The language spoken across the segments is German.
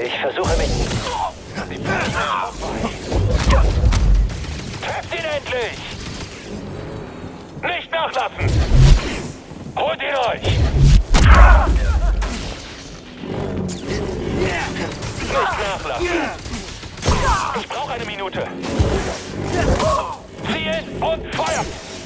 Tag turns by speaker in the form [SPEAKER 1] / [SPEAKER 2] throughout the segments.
[SPEAKER 1] Ich versuche mich... Trefft ihn endlich! Nicht nachlassen! Holt ihn euch! Nicht nachlassen! Ich brauche eine Minute! Ziehen und feuern!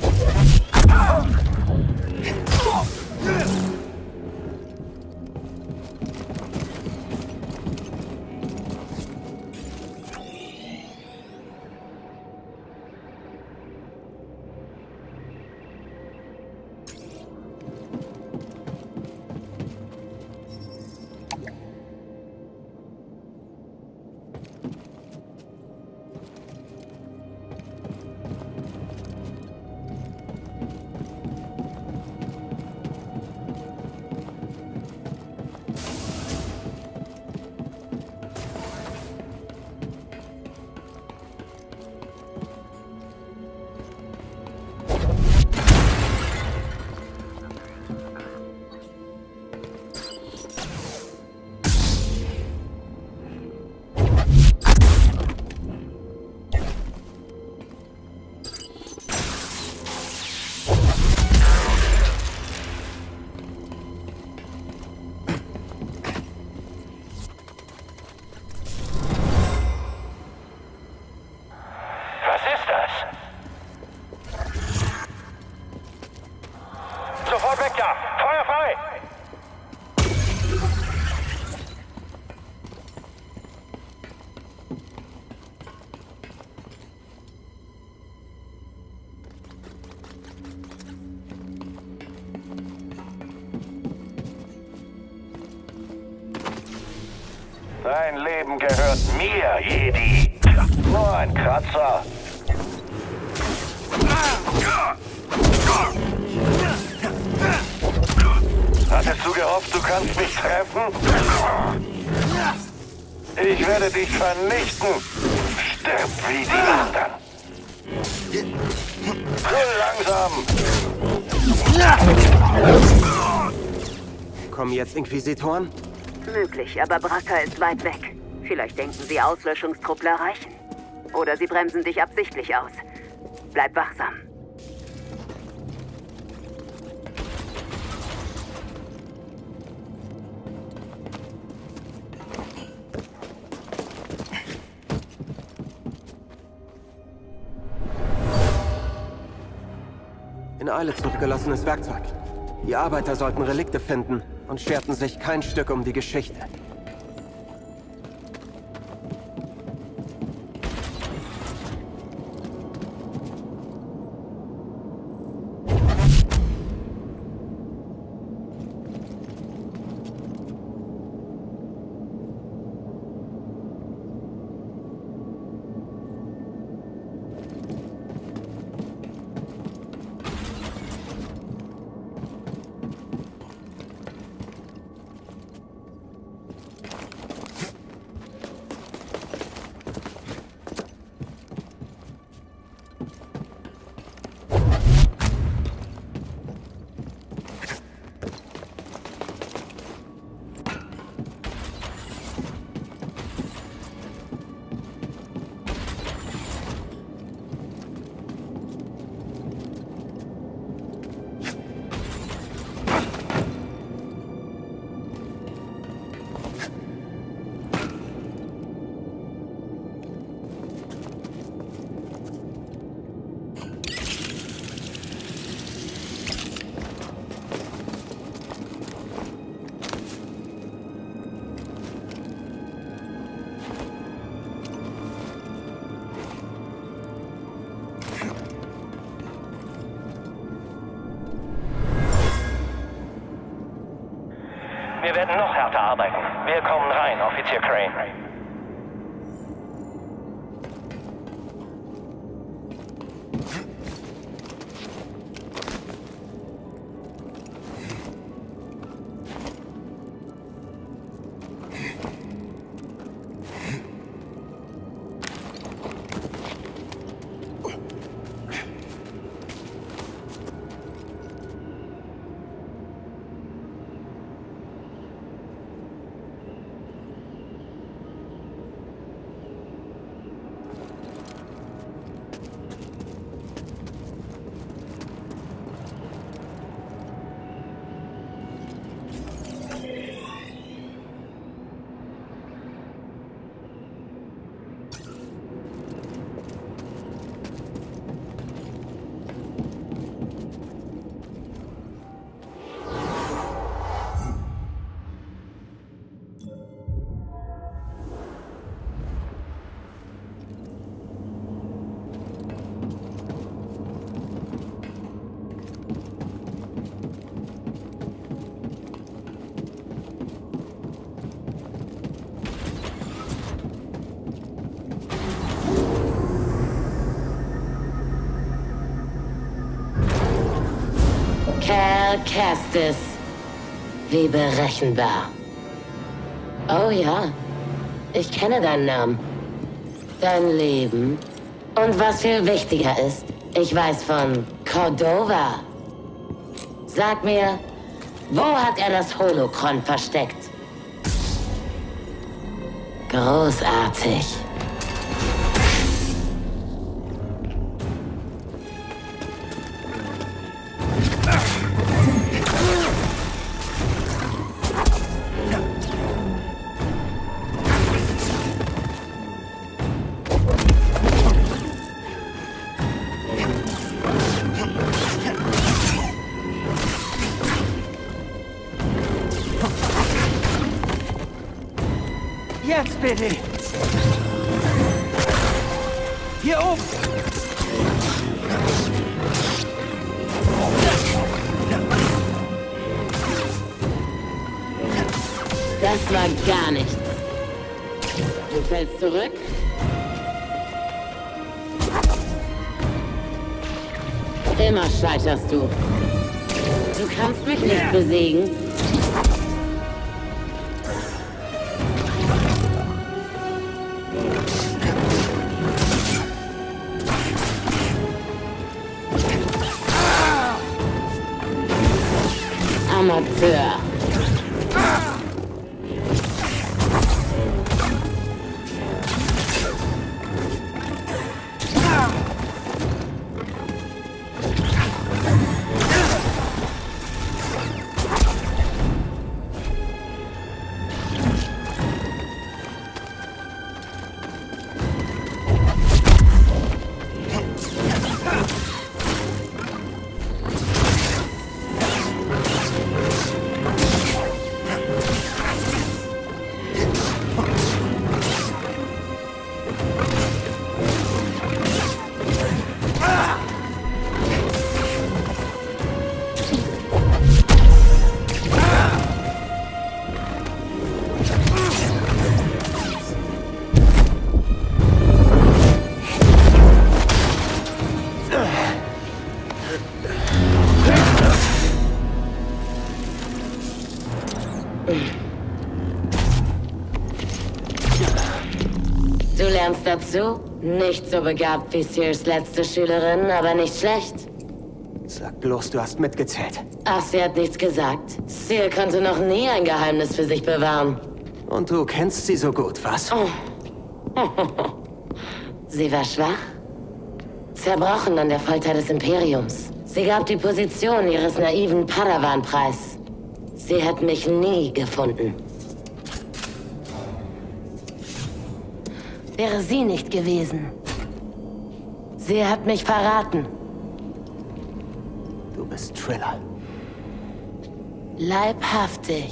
[SPEAKER 1] Sofort weg da! Feuer frei!
[SPEAKER 2] Dein Leben gehört mir, Jedi. Nur ein Kratzer. Hattest du gehofft, du kannst mich treffen? Ich werde dich vernichten. Stirb wie die anderen. So langsam.
[SPEAKER 3] Kommen jetzt Inquisitoren?
[SPEAKER 4] Möglich, aber Bracca ist weit weg. Vielleicht denken sie, Auslöschungstruppler reichen. Oder sie bremsen dich absichtlich aus. Bleib wachsam.
[SPEAKER 3] In Eile zurückgelassenes Werkzeug. Die Arbeiter sollten Relikte finden und scherten sich kein Stück um die Geschichte.
[SPEAKER 1] Wir werden noch härter arbeiten. Wir kommen rein, Offizier Crane.
[SPEAKER 5] Cal Kestis. Wie berechenbar. Oh ja, ich kenne deinen Namen. Dein Leben. Und was viel wichtiger ist, ich weiß von Cordova. Sag mir, wo hat er das Holocron versteckt? Großartig.
[SPEAKER 3] Jetzt, bitte! Hier oben!
[SPEAKER 5] Das war gar nichts. Du fällst zurück? Immer scheiterst du. Du kannst mich nicht besiegen. Amateur. Du lernst dazu? Nicht so begabt wie Sears letzte Schülerin, aber nicht schlecht.
[SPEAKER 3] Sag bloß, du hast mitgezählt.
[SPEAKER 5] Ach, sie hat nichts gesagt. Sear konnte noch nie ein Geheimnis für sich bewahren.
[SPEAKER 3] Und du kennst sie so gut, was?
[SPEAKER 5] Sie war schwach, zerbrochen an der Folter des Imperiums. Sie gab die Position ihres naiven Padawan preis. Sie hat mich nie gefunden. Wäre sie nicht gewesen. Sie hat mich verraten.
[SPEAKER 3] Du bist Trilla.
[SPEAKER 5] Leibhaftig.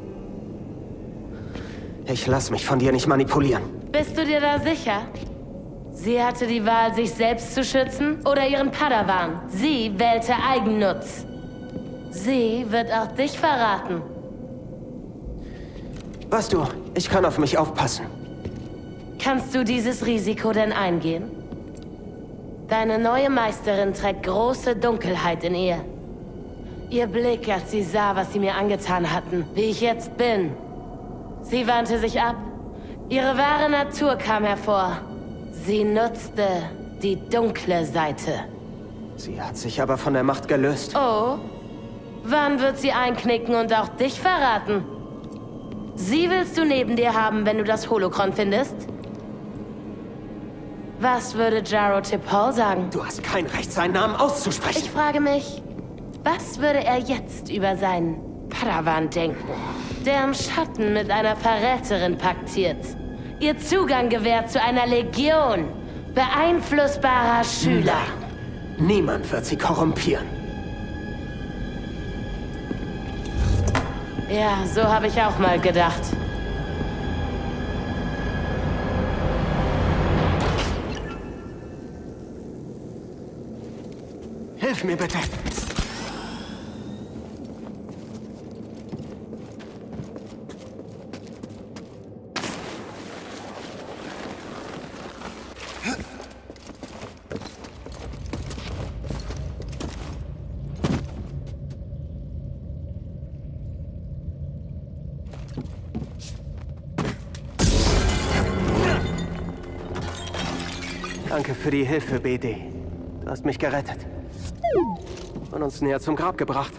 [SPEAKER 3] Ich lass mich von dir nicht manipulieren.
[SPEAKER 5] Bist du dir da sicher? Sie hatte die Wahl, sich selbst zu schützen oder ihren Padawan. Sie wählte Eigennutz. Sie wird auch dich verraten.
[SPEAKER 3] Weißt du, ich kann auf mich aufpassen.
[SPEAKER 5] Kannst du dieses Risiko denn eingehen? Deine neue Meisterin trägt große Dunkelheit in ihr. Ihr Blick, als sie sah, was sie mir angetan hatten, wie ich jetzt bin. Sie wandte sich ab. Ihre wahre Natur kam hervor. Sie nutzte die dunkle Seite.
[SPEAKER 3] Sie hat sich aber von der Macht gelöst.
[SPEAKER 5] Oh? Wann wird sie einknicken und auch dich verraten? Sie willst du neben dir haben, wenn du das Holocron findest? Was würde Jaro Tipol sagen?
[SPEAKER 3] Du hast kein Recht, seinen Namen auszusprechen.
[SPEAKER 5] Ich frage mich, was würde er jetzt über seinen Padawan denken, der im Schatten mit einer Verräterin paktiert, ihr Zugang gewährt zu einer Legion beeinflussbarer Schüler?
[SPEAKER 3] Nein. Niemand wird sie korrumpieren.
[SPEAKER 5] Ja, so habe ich auch mal gedacht.
[SPEAKER 3] Hilf mir bitte. Danke für die Hilfe, BD. Du hast mich gerettet. Und uns näher zum Grab gebracht.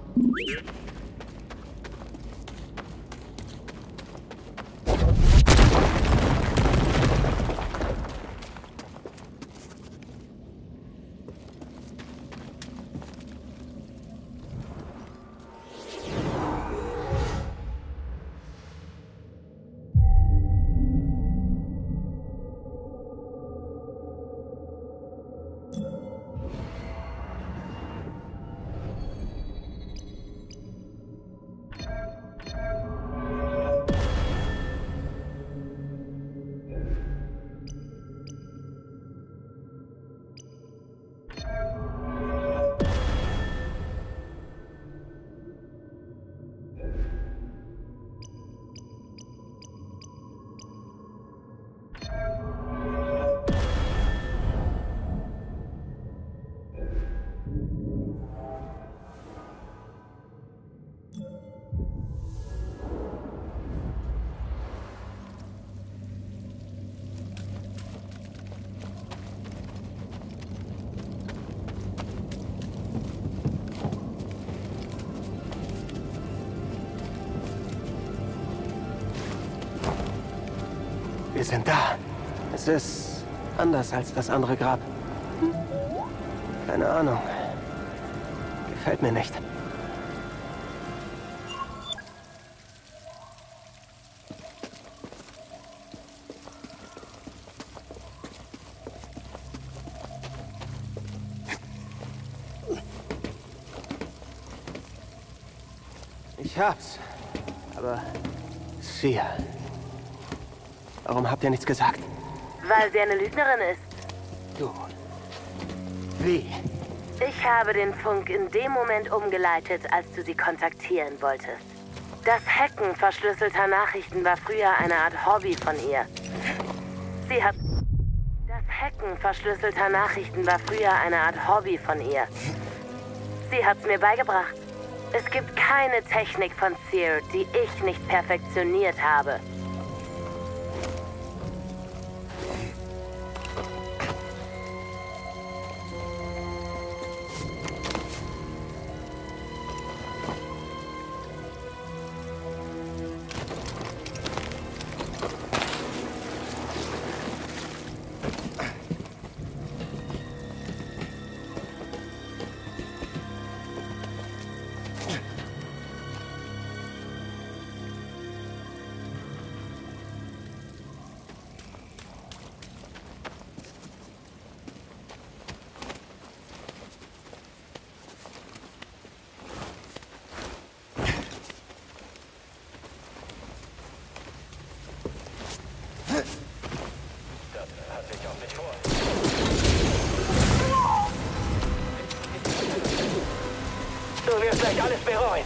[SPEAKER 3] Wir sind da. Es ist anders als das andere Grab. Keine Ahnung. Gefällt mir nicht. Ich hab's. Aber Sia. Warum habt ihr nichts gesagt?
[SPEAKER 5] Weil sie eine Lügnerin ist.
[SPEAKER 3] Du. Wie?
[SPEAKER 5] Ich habe den Funk in dem Moment umgeleitet, als du sie kontaktieren wolltest. Das Hacken verschlüsselter Nachrichten war früher eine Art Hobby von ihr. Das Hacken verschlüsselter Nachrichten war früher eine Art Hobby von ihr. Sie hat's mir beigebracht. Es gibt keine Technik von Cere, die ich nicht perfektioniert habe.
[SPEAKER 1] Du wirst gleich alles bereuen.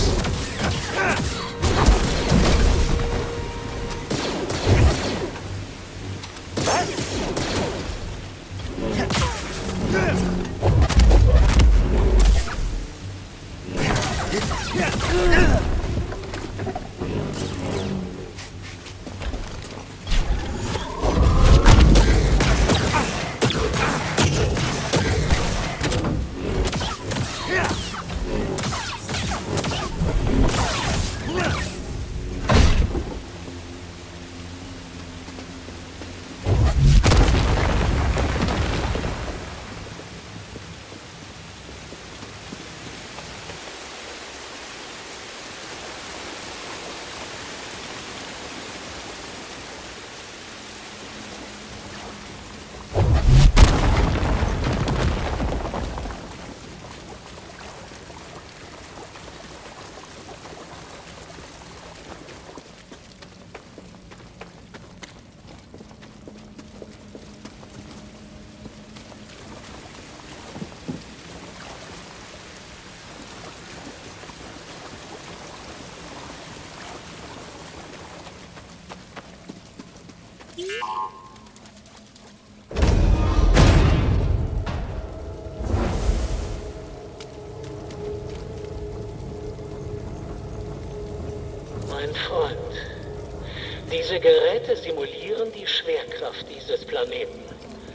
[SPEAKER 6] Mein Freund, diese Geräte simulieren die Schwerkraft dieses Planeten.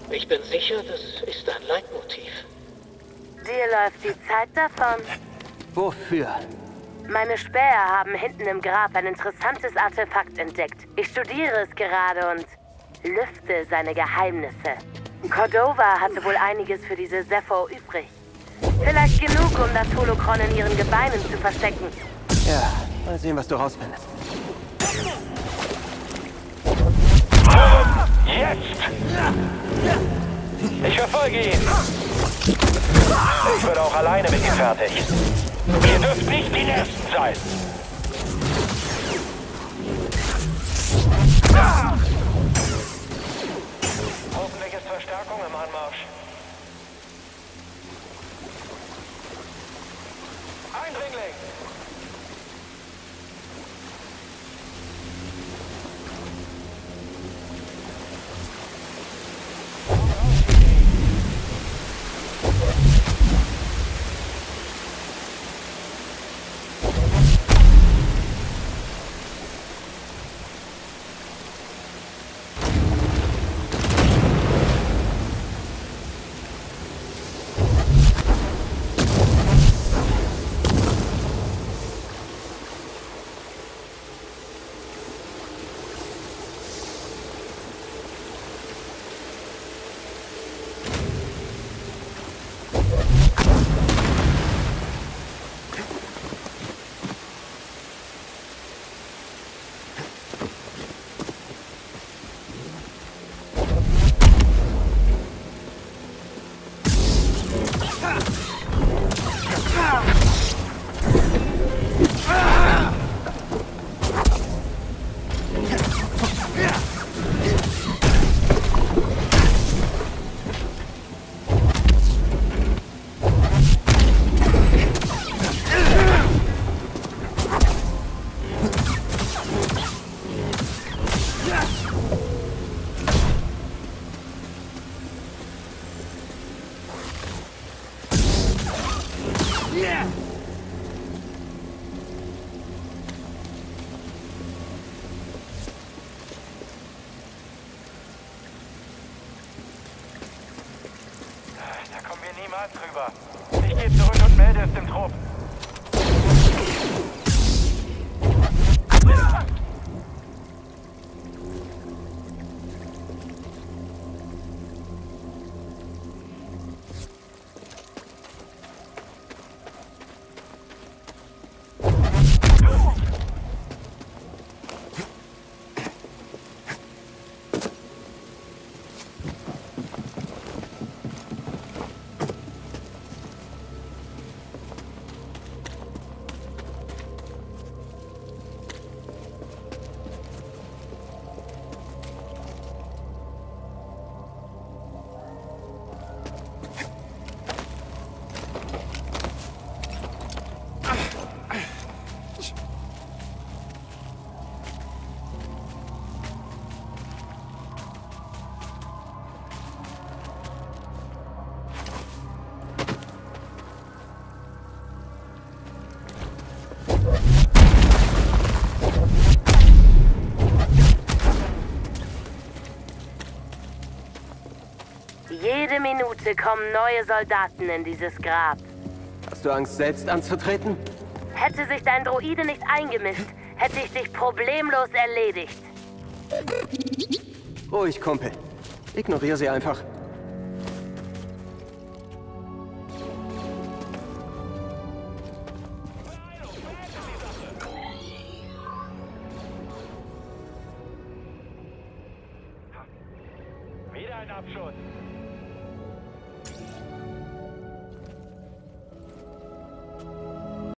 [SPEAKER 6] Ich bin sicher, das ist ein Leitmotiv.
[SPEAKER 5] Dir läuft die Zeit davon.
[SPEAKER 3] Wofür?
[SPEAKER 5] Meine Späher haben hinten im Grab ein interessantes Artefakt entdeckt. Ich studiere es gerade und lüfte seine Geheimnisse. Cordova hatte wohl einiges für diese Zephyr übrig. Vielleicht genug, um das Holocron in ihren Gebeinen zu verstecken.
[SPEAKER 3] Ja, mal sehen, was du rausfindest.
[SPEAKER 1] Jetzt! Ich verfolge ihn! Ich würde auch alleine mit ihm fertig. Ihr dürft nicht die Ersten sein! Hoffentlich ist Verstärkung im Anmarsch. Eindringling! Da kommen wir niemals drüber. Ich gehe zurück und melde es dem Trupp.
[SPEAKER 5] Jede Minute kommen neue Soldaten in dieses Grab.
[SPEAKER 3] Hast du Angst, selbst anzutreten?
[SPEAKER 5] Hätte sich dein Droide nicht eingemischt, hätte ich dich problemlos erledigt.
[SPEAKER 3] Ruhig, Kumpel. Ignoriere sie einfach.
[SPEAKER 1] Wieder ein Abschuss.